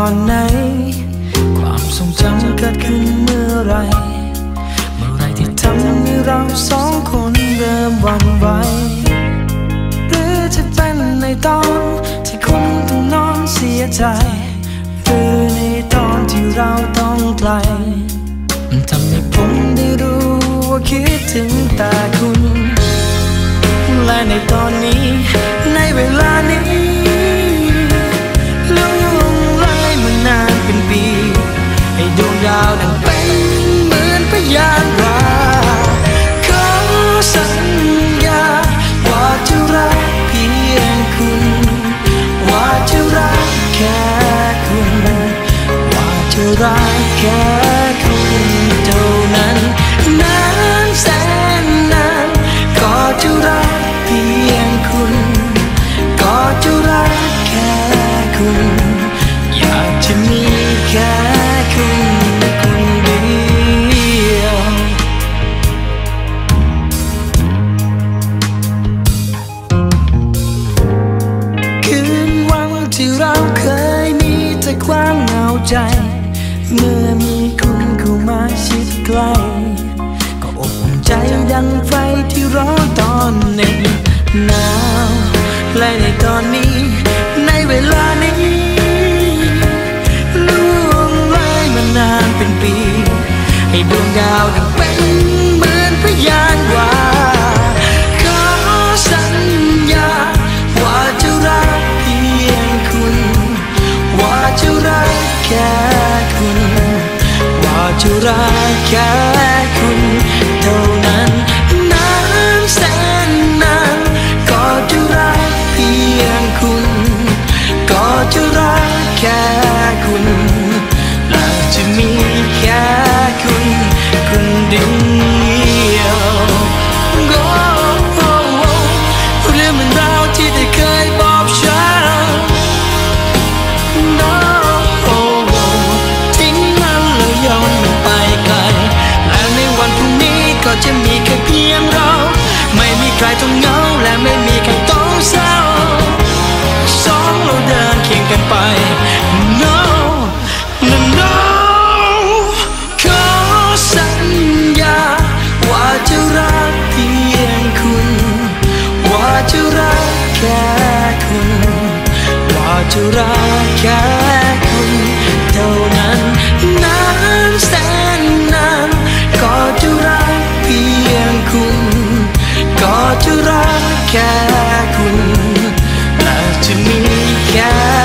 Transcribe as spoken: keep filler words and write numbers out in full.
อนไหนความทรงจำเกิดขึ้นเมื่อไรเมื่อไรที่ทำให้เราสองคนเริ่มหวั่นไหวหรือจะเป็นในตอนที่คุณต้องนอนเสียใจหรือในตอนที่เราต้องไกลทำให้ผมได้รู้ว่าคิดถึงแต่คุณและในตอนนี้ในเวลานี้ล่วงเลยมานานเป็นปีให้ดวงดาวนั้นเป็นเหมือนพยานว่าขอสัญญาว่าจะรักเพียงคุณว่าจะรักแค่คุณว่าจะรักแค่คุณเท่านั้นนานแสนนานก็จะรักเพียงคุณก็จะรักแค่คุณอยากจะมีแค่คุณคนเดียวคืนวันที่เราเคยมีแต่ความเหงาใจเมื่อมีคุณเข้ามาชิดใกล้ก็อบอุ่นใจดังไฟที่ร้อนตอนเหน็บหนาวและในตอนนี้ในเวลานี้ล่วงเลยมานานเป็นปีให้ดวงดาวดังเป็นเหมือนพยานว่าขอสัญญาว่าจะรักเพียงคุณว่าจะรักแค่คุณว่าจะรักแค่คุณเท่านั้นนานแสนนานก็จะรักเพียงคุณก็จะรักแค่คุณและจะมีแค่คุณคนเดียวโอ้โอ้เรื่องมันราวที่ได้เคยบอกฉันก็จะมีแค่เพียงเราไม่มีใครต้องเหงาและไม่มีใครต้องเศร้าสองเราเดินเคียงกันไป no no no ขอสัญญาว่าจะรักเพียงคุณว่าจะรักแค่คุณว่าจะรักแค่คุณเท่านั้นนานแสนนานก็จะรักเพียงคุณก็จะรักแค่คุณและจะมีแค่